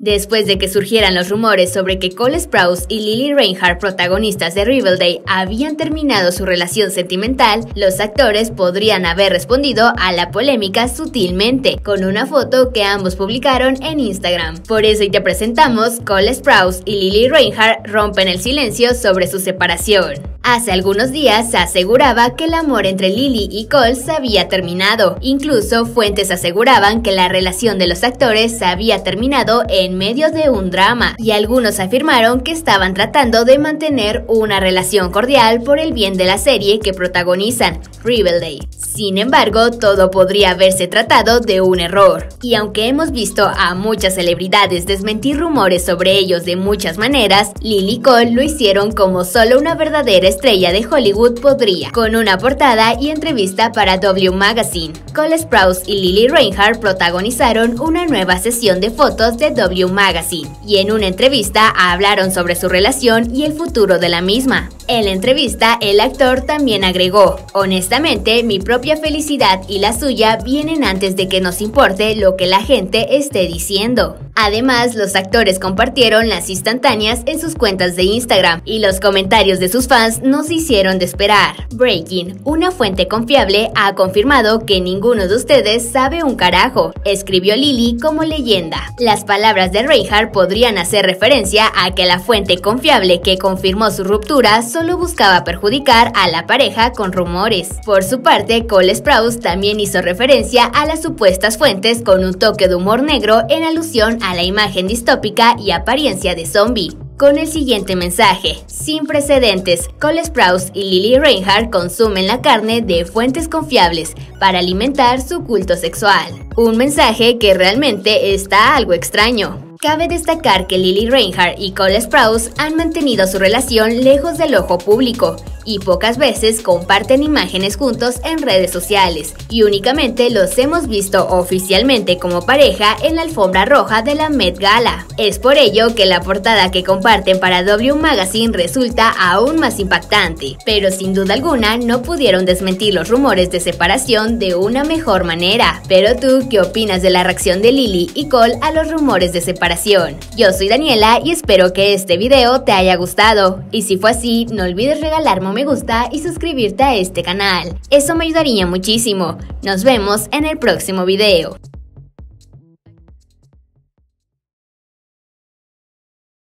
Después de que surgieran los rumores sobre que Cole Sprouse y Lily Reinhart, protagonistas de Riverdale, habían terminado su relación sentimental, los actores podrían haber respondido a la polémica sutilmente, con una foto que ambos publicaron en Instagram. Por eso hoy te presentamos Cole Sprouse y Lily Reinhart rompen el silencio sobre su separación. Hace algunos días se aseguraba que el amor entre Lily y Cole se había terminado. Incluso fuentes aseguraban que la relación de los actores se había terminado en medio de un drama, y algunos afirmaron que estaban tratando de mantener una relación cordial por el bien de la serie que protagonizan, Riverdale. Sin embargo, todo podría haberse tratado de un error. Y aunque hemos visto a muchas celebridades desmentir rumores sobre ellos de muchas maneras, Lily y Cole lo hicieron como solo una verdadera estrella de Hollywood podría, con una portada y entrevista para W Magazine. Cole Sprouse y Lily Reinhart protagonizaron una nueva sesión de fotos de W Magazine, y en una entrevista hablaron sobre su relación y el futuro de la misma. En la entrevista, el actor también agregó: "Honestamente, mi propia felicidad y la suya vienen antes de que nos importe lo que la gente esté diciendo". Además, los actores compartieron las instantáneas en sus cuentas de Instagram, y los comentarios de sus fans no se hicieron de esperar. Breaking: una fuente confiable ha confirmado que ninguno de ustedes sabe un carajo, escribió Lily como leyenda. Las palabras de Reinhart podrían hacer referencia a que la fuente confiable que confirmó su ruptura solo buscaba perjudicar a la pareja con rumores. Por su parte, Cole Sprouse también hizo referencia a las supuestas fuentes con un toque de humor negro en alusión a la imagen distópica y apariencia de zombie, con el siguiente mensaje: "Sin precedentes, Cole Sprouse y Lily Reinhart consumen la carne de fuentes confiables para alimentar su culto sexual". Un mensaje que realmente está algo extraño. Cabe destacar que Lily Reinhart y Cole Sprouse han mantenido su relación lejos del ojo público, y pocas veces comparten imágenes juntos en redes sociales, y únicamente los hemos visto oficialmente como pareja en la alfombra roja de la Met Gala. Es por ello que la portada que comparten para W Magazine resulta aún más impactante, pero sin duda alguna no pudieron desmentir los rumores de separación de una mejor manera. Pero tú, ¿qué opinas de la reacción de Lily y Cole a los rumores de separación? Yo soy Daniela y espero que este video te haya gustado, y si fue así, no olvides regalarme un me gusta y suscribirte a este canal. Eso me ayudaría muchísimo. Nos vemos en el próximo video.